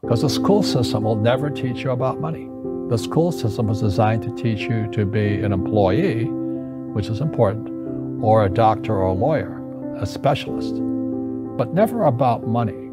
Because the school system will never teach you about money. The school system was designed to teach you to be an employee, which is important, or a doctor or a lawyer, a specialist, but never about money.